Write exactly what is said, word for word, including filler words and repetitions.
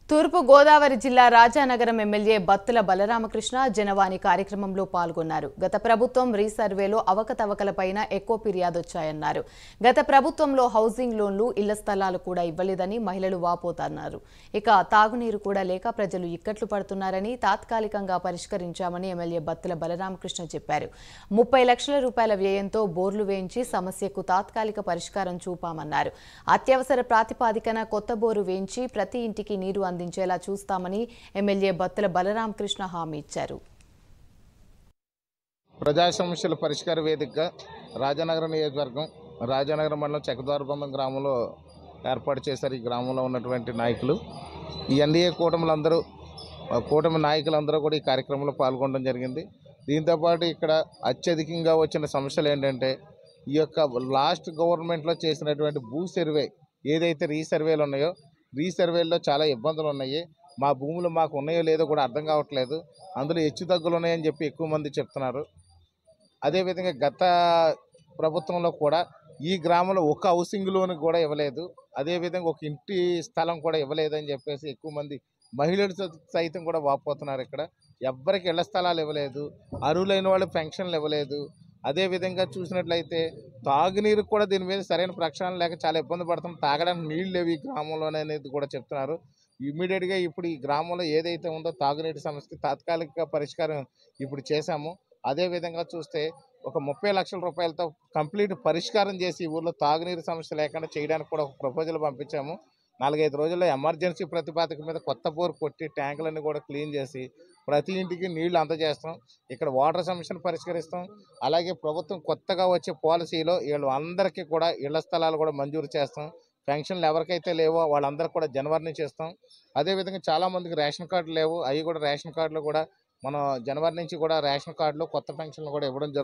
తూర్పు గోదావరి జిల్లా రాజానగరం ఎమ్మెల్యే బత్తుల బలరామకృష్ణ జనవాణి కార్యక్రమంలో పాల్గొన్నారు. గత ప్రభుత్వం రీసర్వేలో అవకతవకలపైన ఎక్కువ ఫిర్యాదొచ్చాయన్నారు. గత ప్రభుత్వంలో హౌసింగ్ లోన్లు, ఇళ్ల స్థలాలు కూడా ఇవ్వలేదని మహిళలు వాపోతున్నారు. ఇక తాగునీరు కూడా లేక ప్రజలు ఇక్కట్లు పడుతున్నారని తాత్కాలికంగా పరిష్కరించామని ఎమ్మెల్యే బత్తుల బలరామకృష్ణ చెప్పారు. ముప్పై లక్షల రూపాయల వ్యయంతో బోర్లు వేయించి సమస్యకు తాత్కాలిక పరిష్కారం చూపామన్నారు. అత్యవసర ప్రాతిపాదికన కొత్త బోరు వేయించి ప్రతి ఇంటికి నీరు అందించేలా చూస్తామని ఎమ్మెల్యే బత్తుల బలరామకృష్ణ హామీ ఇచ్చారు. ప్రజా సమస్యల పరిష్కార వేదికగా రాజానగరం నియోజకవర్గం రాజానగరం మండలం చెక్కద్వారబంధం గ్రామంలో ఏర్పాటు చేశారు. ఈ గ్రామంలో ఉన్నటువంటి నాయకులు, ఈ ఎన్డీఏ కూటములందరూ కూటమి నాయకులందరూ కూడా ఈ కార్యక్రమంలో పాల్గొనడం జరిగింది. దీంతోపాటు ఇక్కడ అత్యధికంగా వచ్చిన సమస్యలు ఏంటంటే, ఈ యొక్క లాస్ట్ గవర్నమెంట్లో చేసినటువంటి భూ సర్వే ఏదైతే రీసర్వేలు ఉన్నాయో రీసర్వేల్లో చాలా ఇబ్బందులు ఉన్నాయి. మా భూములు మాకు ఉన్నాయో లేదో కూడా అర్థం కావట్లేదు. అందులో హెచ్చు తగ్గులు ఉన్నాయని చెప్పి ఎక్కువ మంది చెప్తున్నారు. అదేవిధంగా గత ప్రభుత్వంలో కూడా ఈ గ్రామంలో ఒక హౌసింగ్ లోన్ కూడా ఇవ్వలేదు. అదేవిధంగా ఒక ఇంటి స్థలం కూడా ఇవ్వలేదని చెప్పేసి ఎక్కువ మంది మహిళలు సైతం కూడా వాపోతున్నారు. ఇక్కడ ఎవ్వరికి ఇళ్ల స్థలాలు ఇవ్వలేదు, అర్హులైన వాళ్ళు పెన్షన్లు ఇవ్వలేదు. అదేవిధంగా చూసినట్లయితే తాగునీరు కూడా దీని మీద సరైన ప్రక్షాళన లేక చాలా ఇబ్బంది పడుతున్నాం. తాగడానికి నీళ్ళు లేవు ఈ గ్రామంలోనే అనేది కూడా చెప్తున్నారు. ఇమ్మీడియట్గా ఇప్పుడు ఈ గ్రామంలో ఏదైతే ఉందో తాగునీటి సమస్యకి తాత్కాలిక పరిష్కారం ఇప్పుడు చేశాము. అదేవిధంగా చూస్తే ఒక ముప్పై లక్షల రూపాయలతో కంప్లీట్ పరిష్కారం చేసి ఈ ఊర్లో తాగునీరు సమస్య లేకుండా చేయడానికి కూడా ఒక ప్రపోజల్ పంపించాము. నాలుగైదు రోజుల్లో ఎమర్జెన్సీ ప్రతిపాదక మీద కొత్త బోర్ కొట్టి ట్యాంకులన్నీ కూడా క్లీన్ చేసి ప్రతి ఇంటికి నీళ్లు అందజేస్తాం. ఇక్కడ వాటర్ సమస్యను పరిష్కరిస్తాం. అలాగే ప్రభుత్వం కొత్తగా వచ్చే పాలసీలో వీళ్ళు అందరికీ కూడా ఇళ్ల స్థలాలు కూడా మంజూరు చేస్తాం. పెన్షన్లు ఎవరికైతే లేవో వాళ్ళందరికీ కూడా జనవరి నుంచి ఇస్తాం. అదేవిధంగా చాలామందికి రేషన్ కార్డులు లేవు, అవి కూడా రేషన్ కార్డులు కూడా మనం జనవరి నుంచి కూడా రేషన్ కార్డులు కొత్త పెన్షన్లు కూడా ఇవ్వడం జరుగుతుంది.